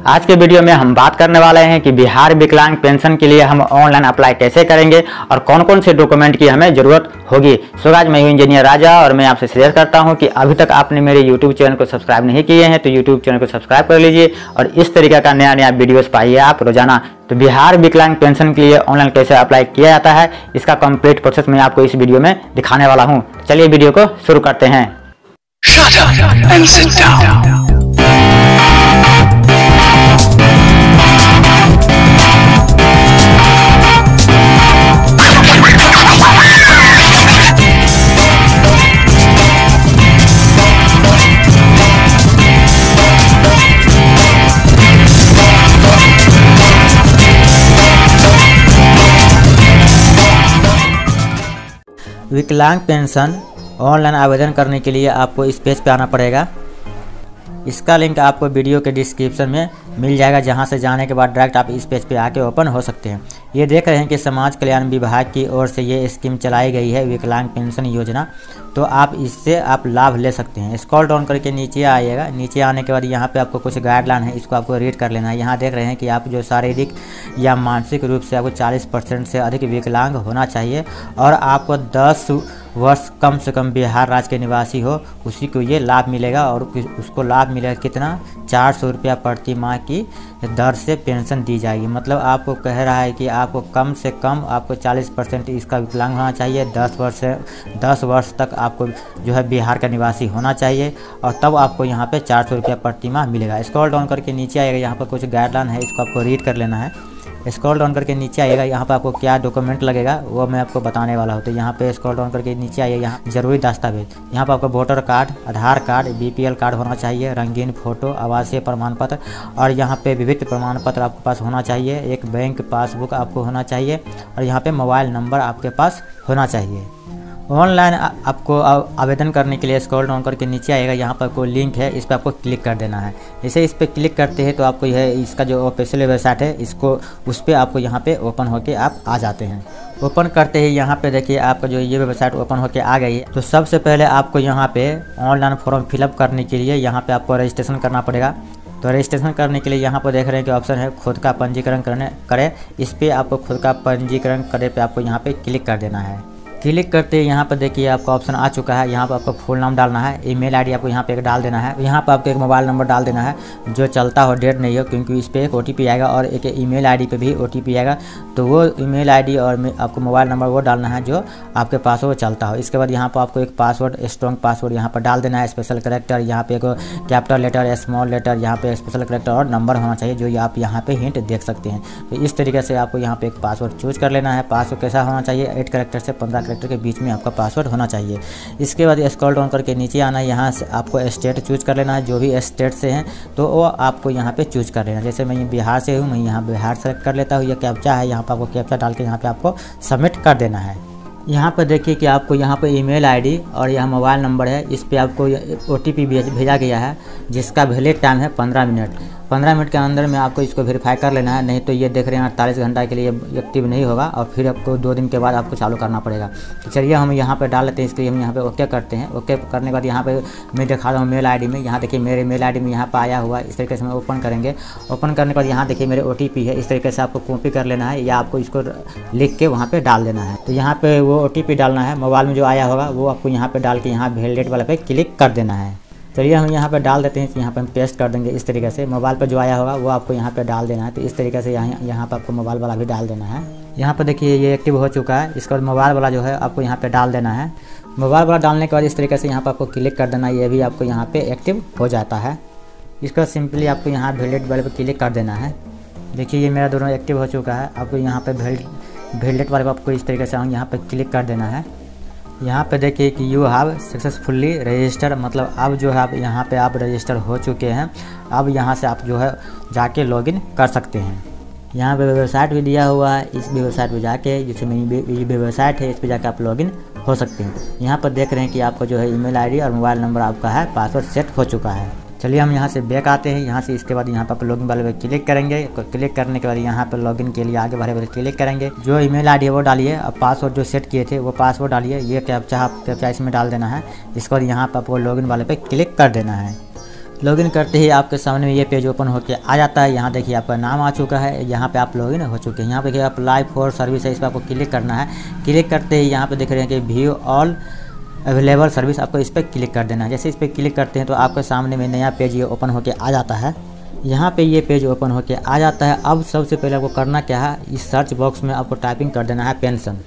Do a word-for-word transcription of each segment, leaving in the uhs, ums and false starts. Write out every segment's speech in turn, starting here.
आज के वीडियो में हम बात करने वाले हैं कि बिहार विकलांग पेंशन के लिए हम ऑनलाइन अप्लाई कैसे करेंगे और कौन कौन से डॉक्यूमेंट की हमें ज़रूरत होगी। सो गाइस, मैं हूं इंजीनियर राजा और मैं आपसे शेयर करता हूं कि अभी तक आपने मेरे यूट्यूब चैनल को सब्सक्राइब नहीं किए हैं तो यूट्यूब चैनल को सब्सक्राइब कर लीजिए और इस तरीके का नया नया वीडियोस पाइए आप रोजाना। तो बिहार विकलांग पेंशन के लिए ऑनलाइन कैसे अप्लाई किया जाता है, इसका कंप्लीट प्रोसेस मैं आपको इस वीडियो में दिखाने वाला हूँ। चलिए वीडियो को शुरू करते हैं। Shut up and sit down. विकलांग पेंशन ऑनलाइन आवेदन करने के लिए आपको इस पेज पे आना पड़ेगा। इसका लिंक आपको वीडियो के डिस्क्रिप्शन में मिल जाएगा, जहां से जाने के बाद डायरेक्ट आप इस पेज पे आके ओपन हो सकते हैं। ये देख रहे हैं कि समाज कल्याण विभाग की ओर से ये स्कीम चलाई गई है, विकलांग पेंशन योजना। तो आप इससे आप लाभ ले सकते हैं। स्क्रॉल डाउन करके नीचे आइएगा। नीचे आने के बाद यहाँ पे आपको कुछ गाइडलाइन है, इसको आपको रीड कर लेना है। यहाँ देख रहे हैं कि आप जो शारीरिक या मानसिक रूप से आपको चालीस परसेंट से अधिक विकलांग होना चाहिए और आपको दस वर्ष कम से कम बिहार राज्य के निवासी हो, उसी को ये लाभ मिलेगा। और उसको लाभ मिलेगा कितना, चार सौ रुपया प्रति माह की दर से पेंशन दी जाएगी। मतलब आपको कह रहा है कि आपको कम से कम आपको चालीस परसेंट इसका विकलांग होना चाहिए, दस वर्ष से दस वर्ष तक आपको जो है बिहार का निवासी होना चाहिए और तब आपको यहाँ पे चार सौ रुपया प्रति माह मिलेगा। स्क्रॉल डाउन करके नीचे आएगा, यहाँ पर कुछ गाइडलाइन है, इसको आपको रीड कर लेना है। स्क्रॉल डाउन करके नीचे आएगा, यहाँ पर आपको क्या डॉक्यूमेंट लगेगा वो मैं आपको बताने वाला हूँ। तो यहाँ पे स्क्रॉल डाउन करके नीचे आइए, यहाँ जरूरी दस्तावेज, यहाँ पर आपको voter card, Aadhaar card, BPL card होना चाहिए, रंगीन फोटो, आवासीय प्रमाण पत्र और यहाँ पे विविध प्रमाण पत्र आपके पास होना चाहिए, एक बैंक पासबुक आपको होना चाहिए और यहाँ पे मोबाइल नंबर आपके पास होना चाहिए। ऑनलाइन आपको आवेदन करने के लिए स्क्रॉल डाउन करके नीचे आएगा, यहाँ पर कोई लिंक है, इस पर आपको क्लिक कर देना है। जैसे इस पर क्लिक करते हैं तो आपको यह इसका जो ऑफिशियल वेबसाइट है, इसको उस पर आपको यहाँ पे ओपन होके आप आ जाते हैं। ओपन करते ही यहाँ पे देखिए आपका जो ये वेबसाइट ओपन होके आ गई है। तो सबसे पहले आपको यहाँ पे ऑनलाइन फॉर्म फिलअप करने के लिए यहाँ पे आपको रजिस्ट्रेशन करना पड़ेगा। तो रजिस्ट्रेशन करने के लिए यहाँ पर देख रहे हैं कि ऑप्शन है खुद का पंजीकरण करने करें, इस पर आपको खुद का पंजीकरण करे पे आपको यहाँ पे क्लिक कर देना है। क्लिक करते ही यहाँ पर देखिए आपका ऑप्शन आ चुका है। यहाँ पर आपको फुल नाम डालना है, ईमेल आईडी आपको यहाँ पे एक डाल देना है, यहाँ पर आपको एक मोबाइल नंबर डाल देना है जो चलता हो, डेट नहीं हो, क्योंकि इस पर एक ओटीपी आएगा और एक ईमेल आईडी पे भी ओटीपी आएगा। तो वो ईमेल आईडी और आपको मोबाइल नंबर वो डालना है जो आपके पास वो चलता हो। इसके बाद यहाँ पर आपको एक पासवर्ड, स्ट्रॉन्ग पासवर्ड यहाँ पर डाल देना है, स्पेशल कैरेक्टर, यहाँ पे एक कैपिटल लेटर, स्मॉल लेटर, यहाँ पे स्पेशल कैरेक्टर और नंबर होना चाहिए जो आप यहाँ पे हिंट देख सकते हैं। तो इस तरीके से आपको यहाँ पे एक पासवर्ड चूज कर लेना है। पासवर्ड कैसा होना चाहिए, एट कैरेक्टर से पंद्रह कैरेक्टर के बीच में आपका पासवर्ड होना चाहिए। इसके बाद स्क्रॉल डाउन करके नीचे आना है, यहाँ से आपको स्टेट चूज कर लेना है, जो भी स्टेट से हैं तो वो आपको यहाँ पे चूज कर लेना है। जैसे मैं बिहार से हूँ, मैं यहाँ बिहार सेलेक्ट कर लेता हूँ। यह कैप्चा है, यहाँ पर आपको कैप्चा डाल के यहाँ पे आपको सबमिट कर देना है। यहाँ पर देखिए कि आपको यहाँ पर ईमेल आईडी और यह मोबाइल नंबर है, इस पर आपको ओटीपी भेजा गया है जिसका वैलिड टाइम है पंद्रह मिनट। पंद्रह मिनट के अंदर में आपको इसको वेरीफाई कर लेना है, नहीं तो ये देख रहे हैं अड़तालीस घंटा के लिए एक्टिव नहीं होगा और फिर आपको दो दिन के बाद आपको चालू करना पड़ेगा। तो चलिए हम यहाँ पे डाल लेते हैं, इसके लिए हम यहाँ पे ओके करते हैं। ओके करने के बाद यहाँ पे मैं दिखा रहा हूँ मेल आईडी में, यहाँ देखिए मेरे मेल आईडी में यहाँ पर आया हुआ, इस तरीके से हम ओपन करेंगे। ओपन करने के बाद यहाँ देखिए मेरे ओटीपी है, इस तरीके से आपको कॉपी कर लेना है या आपको इसको लिख के वहाँ पर डाल देना है। तो यहाँ पर वो ओटीपी डालना है, मोबाइल में जो आया होगा वो आपको यहाँ पर डाल के यहाँ वैलिडेट वाले पे क्लिक कर देना है। चलिए हम यहाँ पे डाल देते हैं, यहाँ पे हम पेस्ट कर देंगे। इस तरीके से मोबाइल पर जो आया होगा वो आपको यहाँ पे डाल देना है। तो इस तरीके से यहाँ यहाँ पर आपको मोबाइल वाला भी डाल देना है। यहाँ पर देखिए ये एक्टिव हो चुका है। इसके बाद मोबाइल वाला जो है आपको यहाँ पे डाल देना है। मोबाइल वाला डालने के बाद इस तरीके से यहाँ पर आपको क्लिक कर देना है, ये भी आपको यहाँ पर एक्टिव हो जाता है। इसका सिंपली आपको यहाँ वैलिडेट वाले पर क्लिक कर देना है। देखिए ये मेरा दोनों एक्टिव हो चुका है। आपको यहाँ पर वैलिडेट वाले पर आपको इस तरीके से यहाँ पर क्लिक कर देना है। यहाँ पे देखिए कि यू हैव सक्सेसफुली रजिस्टर, मतलब अब जो है आप यहाँ पे आप रजिस्टर हो चुके हैं। अब यहाँ से आप जो है जाके लॉगिन कर सकते हैं। यहाँ पे वेबसाइट भी दिया हुआ है, इस वेबसाइट पे जाके, जैसे मेरी वेबसाइट है, इस पे जाके आप लॉगिन हो सकते हैं। यहाँ पर देख रहे हैं कि आपको जो है ईमेल आईडी और मोबाइल नंबर आपका है, पासवर्ड सेट हो चुका है। चलिए हम यहाँ से बैक आते हैं। यहाँ से इसके बाद यहाँ पर लॉगिन वाले पे क्लिक करेंगे। क्लिक करने के बाद यहाँ पर लॉगिन के लिए आगे वाले पे क्लिक करेंगे। जो ईमेल आईडी है वो डालिए, अब पासवर्ड जो सेट किए थे वो पासवर्ड डालिए। ये कैप्चा आप कैप्चा इसमें डाल देना है। इसके बाद यहाँ पर आपको लॉगिन वाले पे क्लिक कर देना है। लॉगिन करते ही आपके सामने ये पेज ओपन होकर आ जाता है। यहाँ देखिए आपका नाम आ चुका है, यहाँ पे आप लॉगिन हो चुके हैं। यहाँ पे देखिए अप्लाई फॉर सर्विस है, इस पर आपको क्लिक करना है। क्लिक करते ही यहाँ पे देख रहे हैं कि व्यू ऑल अवेलेबल सर्विस, आपको इस पर क्लिक कर देना है। जैसे इस पर क्लिक करते हैं तो आपके सामने में नया पेज ये ओपन होकर आ जाता है। यहाँ पे ये पेज ओपन होकर आ जाता है। अब सबसे पहले आपको करना क्या है, इस सर्च बॉक्स में आपको टाइपिंग कर देना है पेंशन।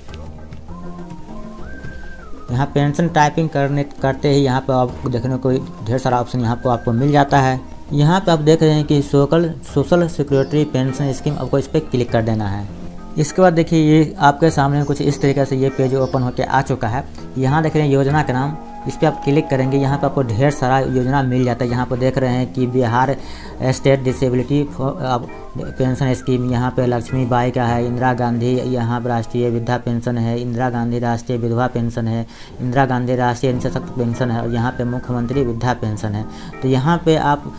यहाँ पेंशन टाइपिंग करने करते ही यहाँ पर आपको देखने को ढेर सारा ऑप्शन यहाँ पर आपको मिल जाता है। यहाँ पे आप देख रहे हैं कि social social security pension scheme, आपको इस पर क्लिक कर देना है। इसके बाद देखिए ये आपके सामने कुछ इस तरीके से ये पेज ओपन होकर आ चुका है। यहाँ देख रहे हैं योजना का नाम, इस पर आप क्लिक करेंगे। यहाँ पे आपको ढेर सारा योजना मिल जाता है। यहाँ पर देख रहे हैं कि Bihar state disability pension scheme, यहाँ पे लक्ष्मीबाई का है, इंदिरा गांधी यहाँ राष्ट्रीय वृद्धा पेंशन है, इंदिरा गांधी राष्ट्रीय विधवा पेंशन है, इंदिरा गांधी राष्ट्रीय सशक्त पेंशन है और यहाँ पे मुख्यमंत्री वृद्धा पेंशन है। तो यहाँ पे आप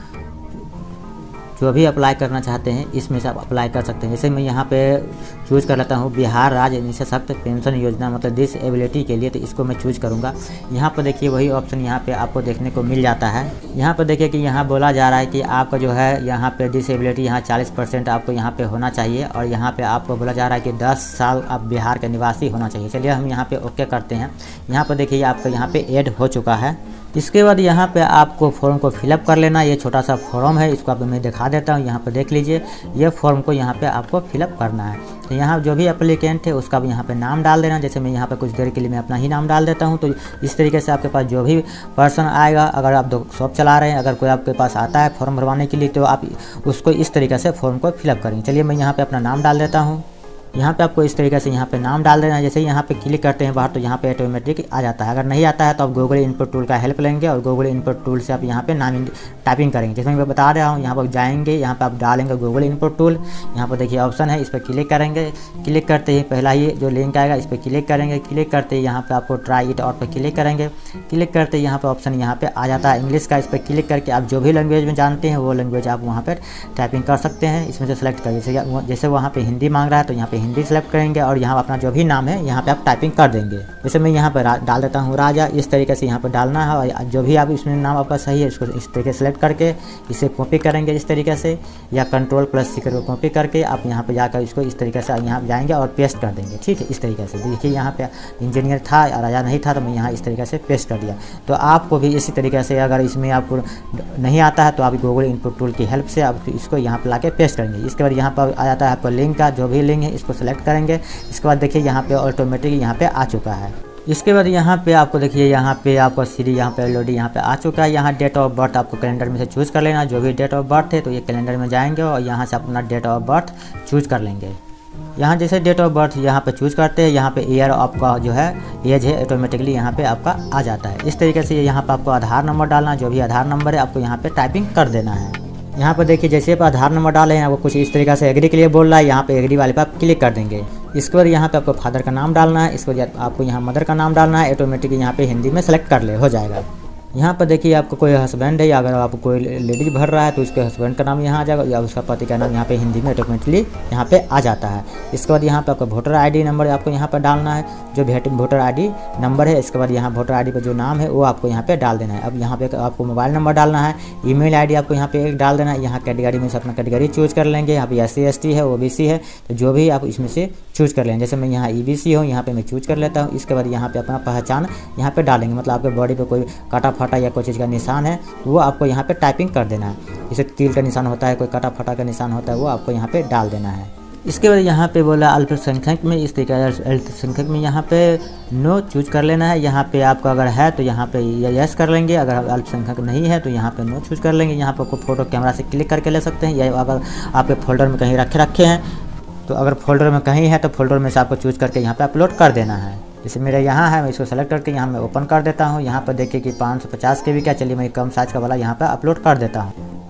जो भी अप्लाई करना चाहते हैं इसमें से आप अप्लाई कर सकते हैं। जैसे मैं यहाँ पे चूज़ कर लेता हूँ बिहार राज्य सशक्त पेंशन योजना, मतलब डिसेबिलिटी के लिए, तो इसको मैं चूज़ करूँगा। यहाँ पर देखिए वही ऑप्शन यहाँ पे आपको देखने को मिल जाता है। यहाँ पर देखिए कि यहाँ बोला जा रहा है कि आपका जो है यहाँ पे डिसेबिलिटी यहाँ चालीस परसेंट आपको यहाँ पे होना चाहिए और यहाँ पे आपको बोला जा रहा है कि दस साल आप बिहार के निवासी होना चाहिए। चलिए हम यहाँ पे ओके करते हैं। यहाँ पर देखिए आपका यहाँ पे ऐड हो चुका है। इसके बाद यहाँ पे आपको फॉर्म को फिलअप कर लेना। ये छोटा सा फॉर्म है, इसको आपको मैं दिखा देता हूँ। यहाँ पे देख लीजिए, ये फॉर्म को यहाँ पे आपको फिलअप करना है। तो यहाँ जो भी एप्लीकेंट है उसका भी यहाँ पे नाम डाल देना। जैसे मैं यहाँ पे कुछ देर के लिए मैं अपना ही नाम डाल देता हूँ। तो इस तरीके से आपके पास जो भी पर्सन आएगा, अगर आप दो शॉप चला रहे हैं, अगर कोई आपके पास आता है फॉर्म भरवाने के लिए, तो आप उसको इस तरीके से फॉर्म को फिलअप करेंगे। चलिए मैं यहाँ पर अपना नाम डाल देता हूँ। यहाँ पे आपको इस तरीके से यहाँ पे नाम डाल देना है। जैसे ही यहाँ पे क्लिक करते हैं बाहर तो यहाँ पे ऑटोमेटिक आ जाता है। अगर नहीं आता है तो आप गूगल इनपुट टूल का हेल्प लेंगे और गूगल इनपुट टूल से आप यहाँ पे नाम टाइपिंग करेंगे। जैसे मैं बता रहा हूँ, यहाँ पर जाएंगे, यहाँ पे आप डालेंगे गूगल इनपुट टूल। यहाँ पर देखिए ऑप्शन है, इस पर क्लिक करेंगे। क्लिक करते ही पहला ही जो लिंक आएगा इस पर क्लिक करेंगे। क्लिक करते ही यहाँ पर आपको ट्राई इट आउट पर क्लिक करेंगे। क्लिक करते ही यहाँ पर ऑप्शन यहाँ पर आ जाता है इंग्लिश का। इस पर क्लिक करके आप जो भी लैंग्वेज में जानते हैं वो लैंग्वेज आप वहाँ पर टाइपिंग कर सकते हैं। इसमें से सेलेक्ट करिए। जैसे जैसे वहाँ पर हिंदी मांग रहा है तो यहाँ पर हिंदी सेलेक्ट करेंगे और यहाँ अपना जो भी नाम है यहाँ पे आप टाइपिंग कर देंगे। जैसे मैं यहाँ पर डाल देता हूँ राजा, इस तरीके से यहाँ पर डालना है। और जो भी आप इसमें नाम आपका सही है इसको इस तरीके से सेलेक्ट करके इसे कॉपी करेंगे इस तरीके से, या कंट्रोल प्लस सी करके कॉपी करके आप यहाँ पे जाकर इसको इस तरीके से यहाँ जाएंगे और पेस्ट कर देंगे। ठीक है, इस तरीके से देखिए यहाँ पे इंजीनियर था, राजा नहीं था, तो मैं यहाँ इस तरीके से पेस्ट कर दिया। तो आपको भी इसी तरीके से अगर इसमें आपको नहीं आता है तो आप गूगल इनपुट टूल की हेल्प से आप इसको यहाँ पर ला के पेस्ट करेंगे। इसके बाद यहाँ पर आ जाता है आपको लिंक का, जो भी लिंक है इसको सेलेक्ट करेंगे। इसके बाद देखिए यहाँ पे ऑटोमेटिक यहाँ पे आ चुका है। इसके बाद यहाँ पे आपको देखिए यहाँ पे आपको सीरी यहाँ पे एलओडी यहाँ पे आ चुका है। यहाँ डेट ऑफ बर्थ आपको कैलेंडर में से चूज़ कर लेना। जो भी डेट ऑफ बर्थ है तो ये कैलेंडर में जाएंगे और यहाँ से अपना डेट ऑफ बर्थ चूज़ कर लेंगे। यहाँ जैसे डेट ऑफ बर्थ यहाँ पे चूज़ करते हैं, यहाँ पे ईयर आपका जो है एज है ऑटोमेटिकली यहाँ पे आपका आ जाता है। इस तरीके से यहाँ पे आपको आधार नंबर डालना, जो भी आधार नंबर है आपको यहाँ पे टाइपिंग कर देना है। यहाँ पर देखिए जैसे आप आधार नंबर डाले हैं आपको कुछ इस तरीके से एग्री के लिए बोल रहा है। यहाँ पे एग्री वाले पे आप क्लिक कर देंगे। इसके बाद यहाँ पे आपको फादर का नाम डालना है। इसके बाद आपको यहाँ मदर का नाम डालना है। ऑटोमेटिक यहाँ पे हिंदी में सेलेक्ट कर ले हो जाएगा। यहाँ पर देखिए आपको कोई हस्बैंड है या अगर आपको कोई लेडीज भर रहा है तो उसके हस्बैंड का नाम यहाँ आ जाएगा या उसका पति का नाम यहाँ पे हिंदी में ऑटोमेटिकली यहाँ पे आ जाता है। इसके बाद यहाँ पे आपको वोटर आईडी नंबर आपको यहाँ पर डालना है, जो वोटर आईडी नंबर है। इसके बाद यहाँ वोटर आईडी पर जो नाम है वो आपको यहाँ पे डाल देना है। अब यहाँ पे आपको मोबाइल नंबर डालना है, ईमेल आईडी आपको यहाँ पे डाल देना है। यहाँ कैटेगरी में से अपना कैटेगरी चूज़ कर लेंगे। यहाँ पे एस सी एस टी है, ओ बी सी है, तो जो भी आप इसमें से चूज़ कर लेंगे। जैसे मैं यहाँ ई बी सी हूँ, यहाँ पे मैं चूज़ कर लेता हूँ। इसके बाद यहाँ पे अपना पहचान यहाँ पे डालेंगे, मतलब आपके बॉडी पे कोई काटा फाटा या कोई चीज़ का निशान है तो वो आपको यहाँ पे टाइपिंग कर देना है। जैसे तिल का निशान होता है, कोई काटा फाटा का निशान होता है, वो आपको यहाँ पे डाल देना है। इसके बाद यहाँ पे बोला अल्पसंख्यक में, इस तरीके अल्पसंख्यक में यहाँ पे नो चूज कर लेना है। यहाँ पे आपका अगर है तो यहाँ पे यस कर लेंगे, अगर अल्पसंख्यक नहीं है तो यहाँ पे नो चूज कर लेंगे। यहाँ पर कोई फोटो कैमरा से क्लिक करके ले सकते हैं, या अगर आपके फोल्डर में कहीं रखे रखे हैं तो अगर फोल्डर में कहीं है तो फोल्डर में से आपको चूज करके यहाँ पे अपलोड कर देना है। जैसे मेरा यहाँ है, मैं इसको सेलेक्ट करके यहाँ मैं ओपन कर देता हूँ। यहाँ पर देखिए कि पाँच सौ पचास के भी क्या, चलिए मैं कम साइज का वाला यहाँ पर अपलोड कर देता हूँ।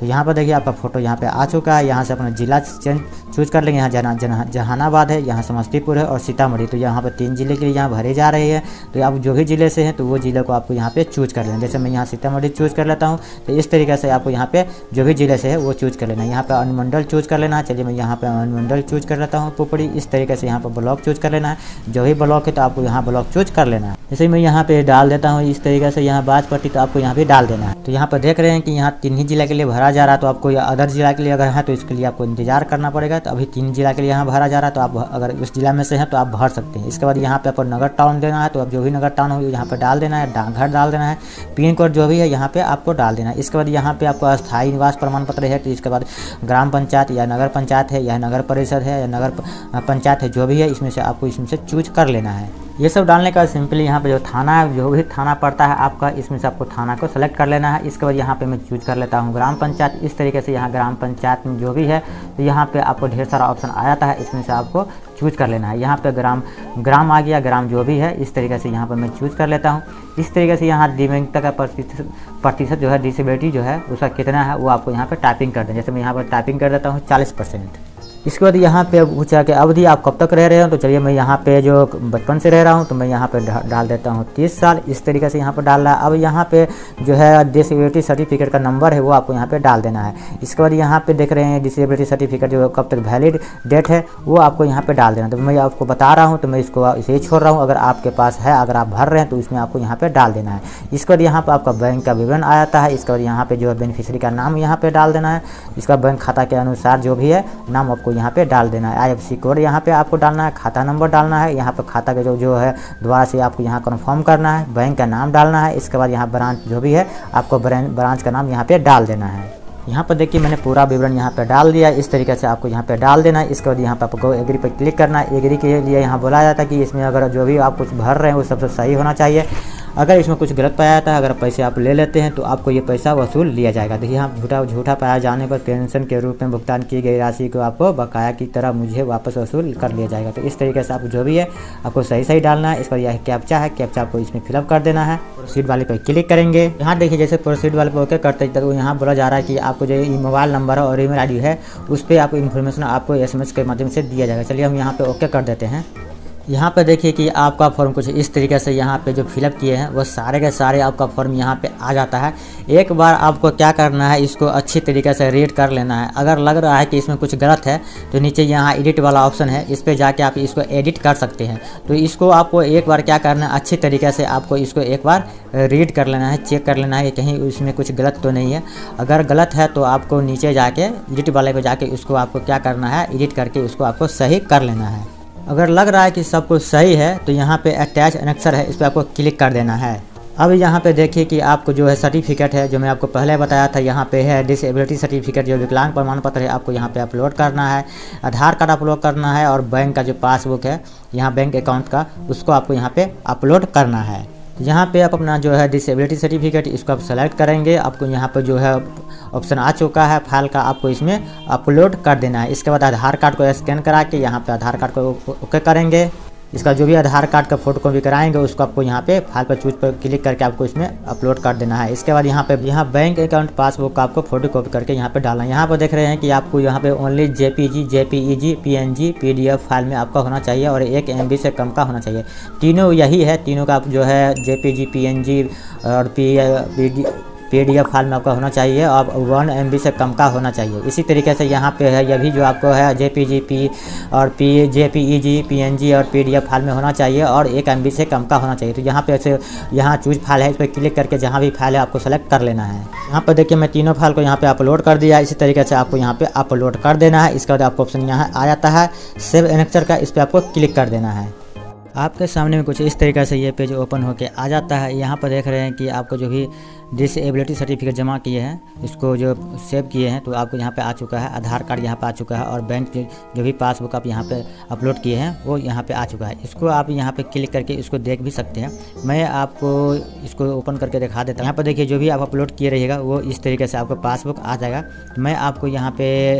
तो यहाँ पर देखिए आपका फ़ोटो यहाँ पे आ चुका है। यहाँ से अपना ज़िला चेंज चूज कर लेंगे। यहाँ जना जहाँ जहानाबाद है, यहाँ समस्तीपुर है और सीतामढ़ी। तो यहाँ पर तीन ज़िले के लिए यहाँ भरे जा रही है। तो आप जो भी ज़िले से हैं तो वो ज़िले को आपको यहाँ पे चूज कर लेना। जैसे मैं यहाँ सीतामढ़ी चूज़ कर लेता हूँ, तो इस तरीके से आपको यहाँ पे जो भी ज़िले से है वो चूज़ कर लेना है। यहाँ पे अनुमंडल चूज़ कर लेना है। चलिए मैं यहाँ पे अनुमंडल चूज़ कर लेता हूँ पुपड़ी। इस तरीके से यहाँ पर ब्लॉक चूज़ कर लेना है। जो भी ब्लॉक है तो आपको यहाँ ब्लॉक चूज कर लेना है। जैसे मैं यहाँ पे डाल देता हूँ इस तरीके से यहाँ बाजपट्टी, तो आपको यहाँ पे डाल देना है। तो यहाँ पर देख रहे हैं कि यहाँ तीन ही जिला के लिए भरा जा रहा है। तो आपको अदर जिला के लिए अगर है तो इसके लिए आपको इंतजार करना पड़ेगा। तो अभी तीन जिला के लिए यहाँ भरा जा रहा है। तो आप अगर उस जिला में से हैं तो आप भर सकते हैं। इसके बाद यहाँ पे आपको नगर टाउन देना है। तो आप जो भी नगर टाउन हो यहाँ पे डाल देना है। डाकघर डाल देना है। पिन कोड जो भी है यहाँ पे आपको डाल देना है। इसके बाद यहाँ पे आपको अस्थायी निवास प्रमाण पत्र है। तो इसके बाद ग्राम पंचायत या नगर पंचायत है या नगर परिषद है या नगर पंचायत है, जो भी है इसमें से आपको इसमें से चूज कर लेना है। ये सब डालने का सिंपली यहाँ पे जो थाना है, जो भी थाना पड़ता है आपका, इसमें से आपको थाना को सेलेक्ट कर लेना है। इसके बाद यहाँ पे मैं चूज कर लेता हूँ ग्राम पंचायत। इस तरीके से यहाँ ग्राम पंचायत में जो भी है तो यहाँ पे आपको ढेर सारा ऑप्शन आ जाता है, इसमें से आपको चूज कर लेना है। यहाँ पे ग्राम ग्राम आ गया, ग्राम जो भी है इस तरीके से यहाँ पर मैं चूज कर लेता हूँ। इस तरीके से यहाँ दिव्यांगता का प्रतिशत प्रतिशत जो है, डिसेबिलिटी जो है उसका कितना है वो आपको यहाँ पर टाइपिंग कर दें। जैसे मैं यहाँ पर टाइपिंग कर देता हूँ चालीस परसेंट। इसके बाद यहाँ पे पूछा कि अवधि आप कब तक रह रहे हो, तो चलिए मैं यहाँ पे जो बचपन से रह रहा हूँ तो मैं यहाँ पे डाल देता हूँ तीस साल। इस तरीके से यहाँ पर डाल रहा है। अब यहाँ पे जो है डिसेबिलिटी सर्टिफिकेट का नंबर है वो आपको यहाँ पे डाल देना है। इसके बाद यहाँ पे देख रहे हैं डिसेबिलिटी सर्टिफिकेट जो कब तक वैलिड डेट है वो आपको यहाँ पे डाल देना। तो मैं आपको बता रहा हूँ तो मैं इसको इसे ही छोड़ रहा हूँ। अगर आपके पास है, अगर आप भर रहे हैं तो इसमें आपको यहाँ पे डाल देना है। इसके बाद यहाँ पर आपका बैंक का विवरण आ जाता है। इसके बाद यहाँ पे जो है बेनिफिशियरी का नाम यहाँ पे डाल देना है। इसका बैंक खाता के अनुसार जो भी है नाम आपको यहाँ पे डाल देना है। आई एफ सी कोड यहाँ पे आपको डालना है। खाता नंबर डालना है। यहाँ पे खाता के जो जो है दोबारा से आपको यहाँ कन्फर्म करना है। बैंक का नाम डालना है। इसके बाद यहाँ ब्रांच जो भी है आपको ब्रांच का नाम यहाँ पे डाल देना है। यहाँ पर देखिए मैंने पूरा विवरण यहाँ पे डाल दिया। इस तरीके से आपको यहाँ पे डाल देना है। इसके बाद यहाँ पे आपको एग्री पर क्लिक करना है। एग्री के लिए यहाँ बोला जाता है कि इसमें अगर जो भी आप कुछ भर रहे हैं वो सबसे सही होना चाहिए। अगर इसमें कुछ गलत पाया जाता है, अगर पैसे आप ले लेते हैं तो आपको ये पैसा वसूल लिया जाएगा। देखिए यहाँ झूठा झूठा पाया जाने पर पेंशन के रूप में भुगतान की गई राशि को आपको बकाया की तरह मुझे वापस वसूल कर लिया जाएगा। तो इस तरीके से आप जो भी है आपको सही सही डालना है। इसका यह कैप्चा है, कैप्चा आपको इसमें फिलअप कर देना है। प्रोसीड वाले पर क्लिक करेंगे। यहाँ देखिए जैसे प्रोसीड वाले पर ओके करते हैं तो यहाँ बोला जा रहा है कि आपको जो मोबाइल नंबर और ईमेल आई डी है उस पर आपको इन्फॉर्मेशन आपको एस एम एस के माध्यम से दिया जाएगा। चलिए हम यहाँ पे ओके कर देते हैं। यहाँ पे देखिए कि आपका फॉर्म कुछ इस तरीके से यहाँ पे जो फिलअप किए हैं वो सारे के सारे आपका फॉर्म यहाँ पे आ जाता है। एक बार आपको क्या करना है, इसको अच्छी तरीके से रीड कर लेना है। अगर लग रहा है कि इसमें कुछ गलत है तो नीचे यहाँ एडिट वाला ऑप्शन है, इस पर जाके आप इसको एडिट कर सकते हैं। तो इसको आपको एक बार क्या करना है, अच्छी तरीके से आपको इसको एक बार रीड कर लेना है, चेक कर लेना है कि कहीं इसमें कुछ गलत तो नहीं है। अगर गलत है तो आपको नीचे जाके एडिट वाले पे जाके उसको आपको क्या करना है, एडिट करके उसको आपको सही कर लेना है। अगर लग रहा है कि सब कुछ सही है तो यहाँ पे अटैच एनेक्सर है, इस पर आपको क्लिक कर देना है। अब यहाँ पे देखिए कि आपको जो है सर्टिफिकेट है जो मैं आपको पहले बताया था, यहाँ पे है डिसेबिलिटी सर्टिफिकेट जो विकलांग प्रमाण पत्र है आपको यहाँ पे अपलोड करना है। आधार कार्ड अपलोड करना है और बैंक का जो पासबुक है यहाँ बैंक अकाउंट का उसको आपको यहाँ पे अपलोड करना है। यहाँ पे आप अपना जो है डिसेबिलिटी सर्टिफिकेट इसको आप सेलेक्ट करेंगे। आपको यहाँ पे जो है ऑप्शन आ चुका है फाइल का, आपको इसमें अपलोड कर देना है। इसके बाद आधार कार्ड को स्कैन करा के यहाँ पे आधार कार्ड को ओके करेंगे। इसका जो भी आधार कार्ड का फोटो कॉपी कराएंगे उसको आपको यहाँ पे फाइल पर चूज पर क्लिक करके आपको इसमें अपलोड कर देना है। इसके बाद यहाँ पे यहाँ बैंक अकाउंट पासबुक का आपको फोटो कॉपी करके यहाँ पे डालना है। यहाँ पर देख रहे हैं कि आपको यहाँ पे only JPG, JPEG, PNG, PDF file में आपका होना चाहिए और एक एमबी से कम का होना चाहिए। तीनों यही है, तीनों का जो है जेपीजी, पीएनजी और पी पीडीएफ फाइल में आपका होना चाहिए और वन एम बी से कम का होना चाहिए। इसी तरीके से यहाँ पे है, यह भी जो आपको है जेपीजी, पी और पी जेपीईजी, पीएनजी और पीडीएफ फाइल में होना चाहिए और एक एम बी से कम का होना चाहिए। तो यहाँ पे ऐसे यहाँ चूज फाइल है, इस पर क्लिक करके जहाँ भी फाइल है आपको सेलेक्ट कर लेना है। यहाँ पर देखिए मैं तीनों फाइल को यहाँ पे अपलोड कर दिया। इसी तरीके से आपको यहाँ पे अपलोड कर देना है। इसके बाद आपको ऑप्शन यहाँ आ जाता है सेव एनेक्सर का, इस पर आपको क्लिक कर देना है। आपके सामने में कुछ इस तरीके से ये पेज ओपन होके आ जाता है। यहाँ पर देख रहे हैं कि आपको जो भी डिसेबिलिटी सर्टिफिकेट जमा किए हैं इसको जो सेव किए हैं तो आपको यहाँ पे आ चुका है। आधार कार्ड यहाँ पे आ चुका है और बैंक जो भी पासबुक आप यहाँ पे अपलोड किए हैं वो यहाँ पे आ चुका है। इसको आप यहाँ पे क्लिक करके इसको देख भी सकते हैं। मैं आपको इसको ओपन करके दिखा देता हूँ। यहाँ पर देखिए जो भी आप अपलोड किए रहिएगा वो इस तरीके से आपको पासबुक आ जाएगा। मैं आपको यहाँ पे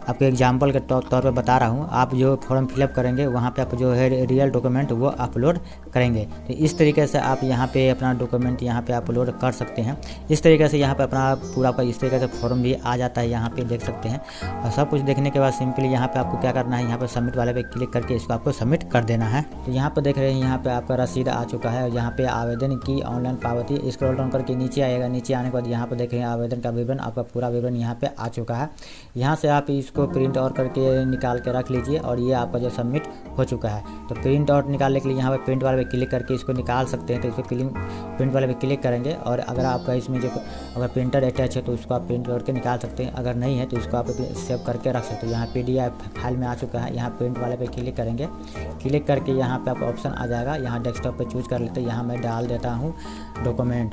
आपके एग्जाम्पल के तौर पर बता रहा हूँ। आप जो फॉर्म फिलअप करेंगे वहाँ पे आप जो है रियल डॉक्यूमेंट वो अपलोड करेंगे। तो इस तरीके से आप यहाँ पे अपना डॉक्यूमेंट यहाँ पे अपलोड कर सकते हैं। इस तरीके से यहाँ पे अपना पूरा का इस तरीके से फॉर्म भी आ जाता है, यहाँ पे देख सकते हैं। और सब कुछ देखने के बाद सिंपली यहाँ पे आपको क्या करना है, यहाँ पे सबमिट वाले पे क्लिक करके इसको आपको सबमिट कर देना है। तो यहाँ पर देख रहे हैं यहाँ पे आपका रसीद आ चुका है। यहाँ पे आवेदन की ऑनलाइन पावती स्क्रॉल डाउन करके नीचे आएगा। नीचे आने के बाद यहाँ पर देख रहे हैं आवेदन का विवरण, आपका पूरा विवरण यहाँ पे आ चुका है। यहाँ से आप इसको प्रिंट आउट करके निकाल के रख लीजिए और ये आपका जो सबमिट हो चुका है। तो प्रिंट आउट निकालने के लिए यहाँ पे प्रिंट वाले पे क्लिक करके इसको निकाल सकते हैं। तो इसको क्लिक प्रिंट वाले पे क्लिक करेंगे और अगर आपका इसमें जो अगर प्रिंटर अटैच है तो उसको आप प्रिंट करके निकाल सकते हैं। अगर नहीं है तो इसको आप सेव करके रख सकते हो। यहाँ पी डी एफ फाइल में आ चुका है। यहाँ प्रिंट वाले पे क्लिक करेंगे। क्लिक करके यहाँ पे आप ऑप्शन आ जाएगा, यहाँ डेस्कटॉप पे चूज कर लेते हैं। यहाँ मैं डाल देता हूँ डॉक्यूमेंट।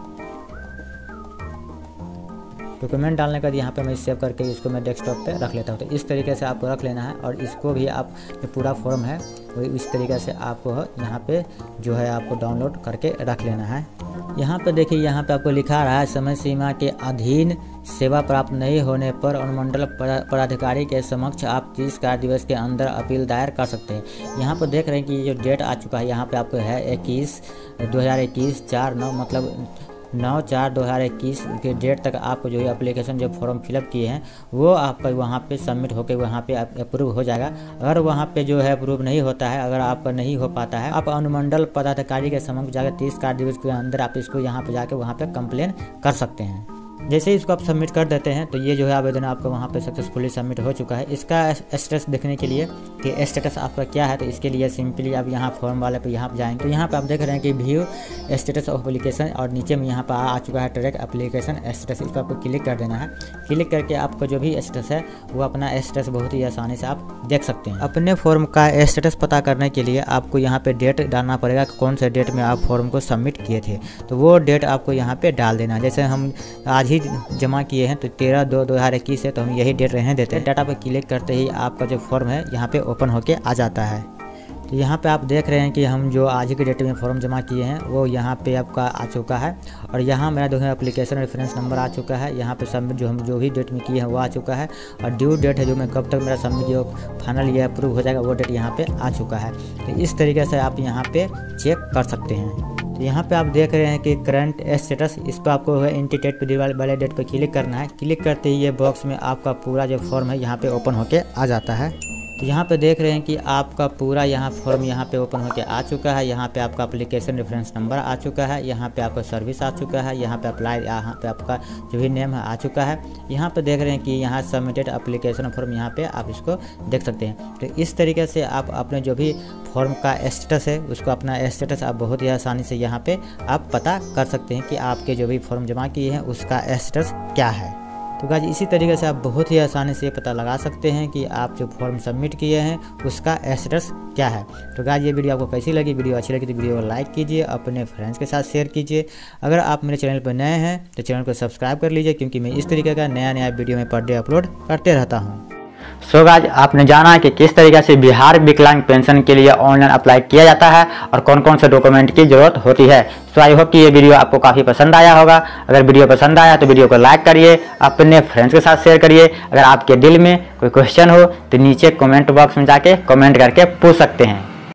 डॉक्यूमेंट डालने के बाद यहाँ पे मैं सेव करके इसको मैं डेस्कटॉप पे रख लेता हूँ। तो इस तरीके से आपको रख लेना है और इसको भी आप जो पूरा फॉर्म है वो इस तरीके से आपको यहाँ पे जो है आपको डाउनलोड करके रख लेना है। यहाँ पे देखिए, यहाँ पे आपको लिखा रहा है समय सीमा के अधीन सेवा प्राप्त नहीं होने पर अनुमंडल पदाधिकारी के समक्ष आप तीस कार्य दिवस के अंदर अपील दायर कर सकते हैं। यहाँ पर देख रहे हैं कि ये जो डेट आ चुका है यहाँ पे आपको है इक्कीस दो हज़ार इक्कीस चार नौ मतलब नौ चार दो हज़ार इक्कीस के डेट तक आपको जो है एप्लीकेशन जो फॉर्म फिलअप किए हैं वो आपका वहाँ पे सबमिट होकर वहाँ पे अप्रूव हो जाएगा। अगर वहाँ पे जो है अप्रूव नहीं होता है, अगर आपका नहीं हो पाता है, आप अनुमंडल पदाधिकारी के समक्ष जाकर तीस कार्य दिवस के अंदर आप इसको यहाँ पे जाके वहाँ पे कंप्लेन कर सकते हैं। जैसे ही इसको आप सबमिट कर देते हैं तो ये जो है आवेदन आपका वहाँ पे सक्सेसफुली सबमिट हो चुका है। इसका स्टेटस देखने के लिए कि स्टेटस आपका क्या है, तो इसके लिए सिंपली आप यहाँ फॉर्म वाले पे यहाँ पे जाएंगे। तो यहाँ पे आप देख रहे हैं कि व्यू स्टेटस ऑफ एप्लीकेशन और नीचे में यहाँ पर आ चुका है ट्रैक एप्लीकेशन स्टेटस। इस पर आपको क्लिक कर देना है। क्लिक करके आपका जो भी स्टेटस है वो अपना स्टेटस बहुत ही आसानी से आप देख सकते हैं। अपने फॉर्म का स्टेटस पता करने के लिए आपको यहाँ पे डेट डालना पड़ेगा, कौन से डेट में आप फॉर्म को सबमिट किए थे, तो वो डेट आपको यहाँ पे डाल देना है। जैसे हम आज ही जमा किए हैं तो तेरह दो दो हज़ार इक्कीस है, तो हम यही डेट रहने देते हैं। डाटा पर क्लिक करते ही आपका जो फॉर्म है यहाँ पे ओपन होके आ जाता है। तो यहाँ पे आप देख रहे हैं कि हम जो आज की डेट में फॉर्म जमा किए हैं वो यहाँ पे आपका आ चुका है और यहाँ मेरा जो है एप्लीकेशन रेफरेंस नंबर आ चुका है। यहाँ पे सबमिट जो हम जो भी डेट में किए हैं वो आ चुका है और ड्यू डेट है जो मैं कब तक मेरा सबमिट जो फाइनल ये अप्रूव हो जाएगा वो डेट यहाँ पे आ चुका है। तो इस तरीके से आप यहाँ पे चेक कर सकते हैं। तो यहाँ पे आप देख रहे हैं कि करंट स्टेटस, इस पर आपको है इंटीडेट पे वाले डेट पे क्लिक करना है। क्लिक करते ही ये बॉक्स में आपका पूरा जो फॉर्म है यहाँ पे ओपन होके आ जाता है। तो यहाँ पे देख रहे हैं कि आपका पूरा यहाँ फॉर्म यहाँ पे ओपन होके आ चुका है। यहाँ पे आपका एप्लीकेशन रेफरेंस नंबर आ चुका है, यहाँ पे आपका सर्विस आ चुका है, यहाँ पे अप्लाई, यहाँ पे आपका जो भी नेम है आ चुका है। यहाँ पे देख रहे हैं कि यहाँ सबमिटेड एप्लीकेशन फॉर्म यहाँ पे आप इसको देख सकते हैं। तो इस तरीके से आप अपने जो भी फॉर्म का स्टेटस है उसको अपना स्टेटस आप बहुत ही आसानी से यहाँ पे आप पता कर सकते हैं कि आपके जो भी फॉर्म जमा किए हैं उसका स्टेटस क्या है। तो गाइस इसी तरीके से आप बहुत ही आसानी से पता लगा सकते हैं कि आप जो फॉर्म सबमिट किए हैं उसका स्टेटस क्या है। तो गाइस ये वीडियो आपको कैसी लगी, वीडियो अच्छी लगी तो वीडियो को लाइक कीजिए, अपने फ्रेंड्स के साथ शेयर कीजिए। अगर आप मेरे चैनल पर नए हैं तो चैनल को सब्सक्राइब कर लीजिए, क्योंकि मैं इस तरीके का नया नया वीडियो में पर डे अपलोड करते रहता हूँ। सो गाइस आपने जाना कि किस तरीके से बिहार विकलांग पेंशन के लिए ऑनलाइन अप्लाई किया जाता है और कौन कौन से डॉक्यूमेंट की जरूरत होती है। सो आई होप कि ये वीडियो आपको काफ़ी पसंद आया होगा। अगर वीडियो पसंद आया तो वीडियो को लाइक करिए, अपने फ्रेंड्स के साथ शेयर करिए। अगर आपके दिल में कोई क्वेश्चन हो तो नीचे कमेंट बॉक्स में जाके कमेंट करके पूछ सकते हैं।